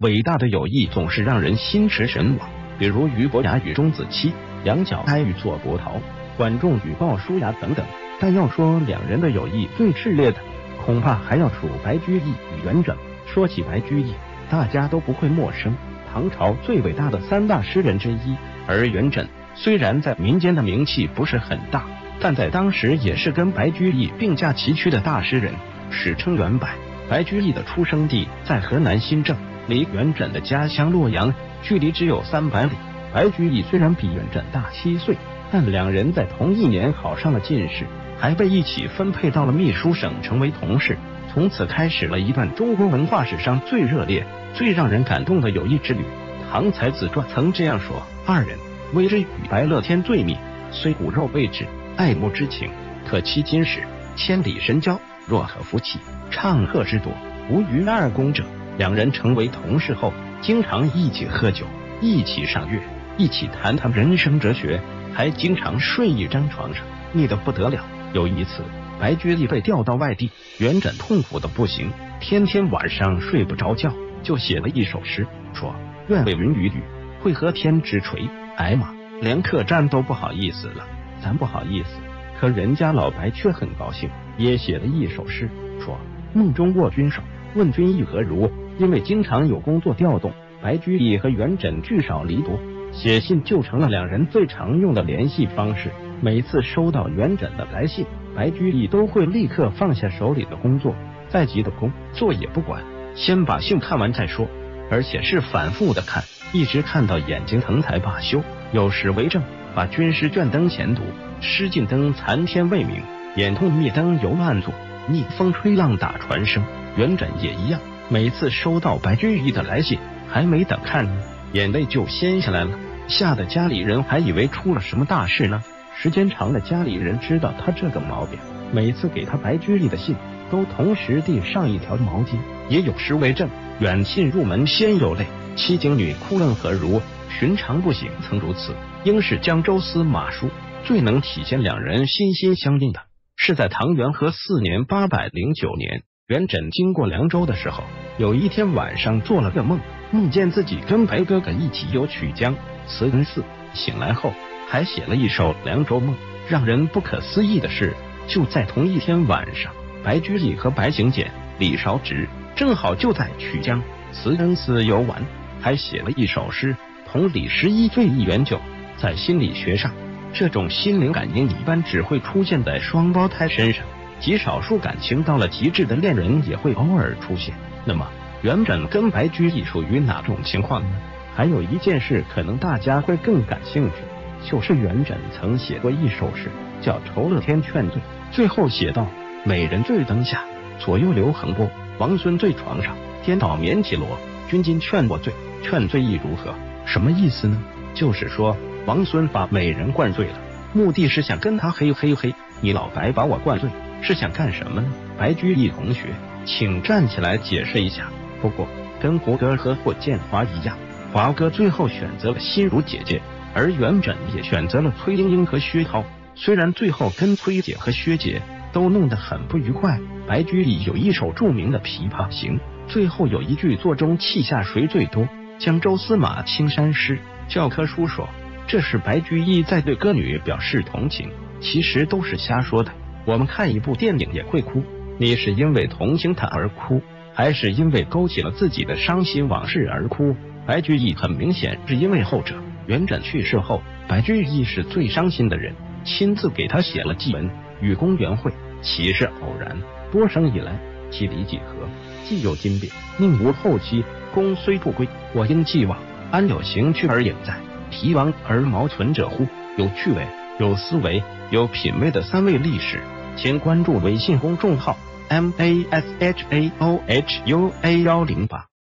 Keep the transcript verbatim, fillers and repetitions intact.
伟大的友谊总是让人心驰神往，比如俞伯牙与钟子期、杨角哀与左伯桃、管仲与鲍叔牙等等。但要说两人的友谊最炽烈的，恐怕还要数白居易与元稹。说起白居易，大家都不会陌生，唐朝最伟大的三大诗人之一。而元稹虽然在民间的名气不是很大，但在当时也是跟白居易并驾齐驱的大诗人，史称元百。白居易的出生地在河南新郑，离元稹的家乡洛阳距离只有三百里。白居易虽然比元稹大七岁，但两人在同一年考上了进士，还被一起分配到了秘书省，成为同事。从此开始了一段中国文化史上最热烈、最让人感动的友谊之旅。唐才子传曾这样说：二人为之与白乐天最密，虽骨肉未至，爱慕之情可期今时，千里神交，若可夫妻，唱和之多，无逾二公者。两人成为同事后，经常一起喝酒，一起赏月，一起谈谈人生哲学，还经常睡一张床上，密得不得了。有一次，白居易被调到外地，元稹痛苦的不行，天天晚上睡不着觉，就写了一首诗，说：愿为云与雨，会合天之锤。哎妈，连客栈都不好意思了，咱不好意思，可人家老白却很高兴，也写了一首诗，说：梦中握君手，问君意何如？因为经常有工作调动，白居易和元稹聚少离多，写信就成了两人最常用的联系方式。每次收到元稹的来信，白居易都会立刻放下手里的工作，再急的工作也不管，先把信看完再说，而且是反复的看，一直看到眼睛疼才罢休。有时为证，把军师卷灯前读，诗尽灯残天未明，眼痛灭灯犹暗作，逆风吹浪打船声。元稹也一样，每次收到白居易的来信，还没等看呢，眼泪就先下来了，吓得家里人还以为出了什么大事呢。时间长了，家里人知道他这个毛病，每次给他白居易的信都同时递上一条毛巾。也有时为证，远信入门先有泪，七经女哭愣何如？寻常不行曾如此，应是江州司马书。最能体现两人心心相印的，是在唐元和四年八百零九年，元稹经过凉州的时候，有一天晚上做了个梦，梦见自己跟白哥哥一起游曲江、慈恩寺，醒来后还写了一首《凉州梦》。让人不可思议的是，就在同一天晚上，白居易和白行简、李少直正好就在曲江、慈恩寺游玩，还写了一首诗，同李十一醉意圆酒。在心理学上，这种心灵感应一般只会出现在双胞胎身上，极少数感情到了极致的恋人也会偶尔出现。那么元稹跟白居易属于哪种情况呢？还有一件事可能大家会更感兴趣，就是元稹曾写过一首诗，叫《酬乐天劝醉》，最后写道：美人醉灯下，左右流横波，王孙醉床上，颠倒眠绮罗。君今劝我醉，劝醉意如何？什么意思呢？就是说王孙把美人灌醉了，目的是想跟他嘿嘿嘿，你老白把我灌醉是想干什么呢？白居易同学，请站起来解释一下。不过跟胡歌和霍建华一样，华哥最后选择了心如姐姐，而元稹也选择了崔莺莺和薛涛。虽然最后跟崔姐和薛姐都弄得很不愉快，白居易有一首著名的《琵琶行》，最后有一句座中泣下谁最多，江州司马青衫湿。教科书说这是白居易在对歌女表示同情，其实都是瞎说的。我们看一部电影也会哭，你是因为同情他而哭，还是因为勾起了自己的伤心往事而哭？白居易很明显是因为后者。元稹去世后，白居易是最伤心的人，亲自给他写了祭文，与公园会，岂是偶然？多生以来，其离几何？既有今别，宁无后期？公虽不归，我因既往，安有行去而隐在？提王而毛存者乎？有趣味、有思维、有品味的三位历史，请关注微信公众号 M A S H A O H U A 一零八。